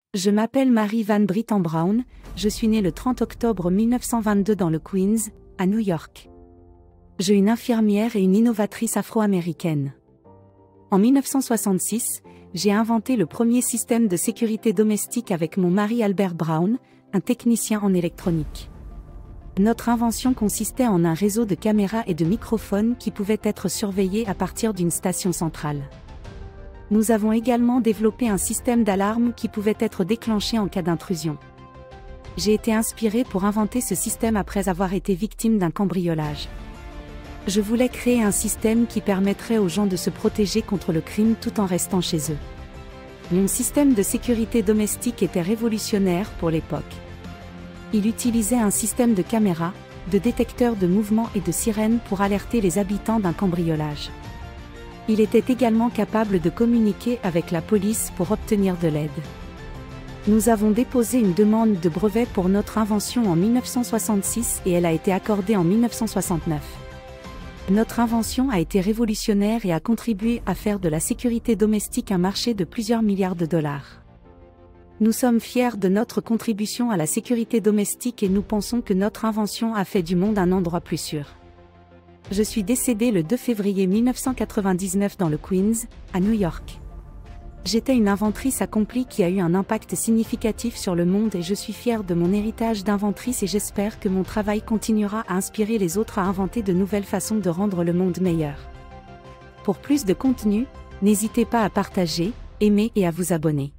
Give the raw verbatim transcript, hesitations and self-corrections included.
Je m'appelle Mary Van Brittan Brown, je suis née le trente octobre mille neuf cent vingt-deux dans le Queens, à New York. Je suis une infirmière et une innovatrice afro-américaine. En mille neuf cent soixante-six, j'ai inventé le premier système de sécurité domestique avec mon mari Albert Brown, un technicien en électronique. Notre invention consistait en un réseau de caméras et de microphones qui pouvaient être surveillés à partir d'une station centrale. Nous avons également développé un système d'alarme qui pouvait être déclenché en cas d'intrusion. J'ai été inspirée pour inventer ce système après avoir été victime d'un cambriolage. Je voulais créer un système qui permettrait aux gens de se protéger contre le crime tout en restant chez eux. Mon système de sécurité domestique était révolutionnaire pour l'époque. Il utilisait un système de caméras, de détecteurs de mouvement et de sirènes pour alerter les habitants d'un cambriolage. Il était également capable de communiquer avec la police pour obtenir de l'aide. Nous avons déposé une demande de brevet pour notre invention en mille neuf cent soixante-six et elle a été accordée en mille neuf cent soixante-neuf. Notre invention a été révolutionnaire et a contribué à faire de la sécurité domestique un marché de plusieurs milliards de dollars. Nous sommes fiers de notre contribution à la sécurité domestique et nous pensons que notre invention a fait du monde un endroit plus sûr. Je suis décédée le deux février mille neuf cent quatre-vingt-dix-neuf dans le Queens, à New York. J'étais une inventrice accomplie qui a eu un impact significatif sur le monde et je suis fière de mon héritage d'inventrice et j'espère que mon travail continuera à inspirer les autres à inventer de nouvelles façons de rendre le monde meilleur. Pour plus de contenu, n'hésitez pas à partager, aimer et à vous abonner.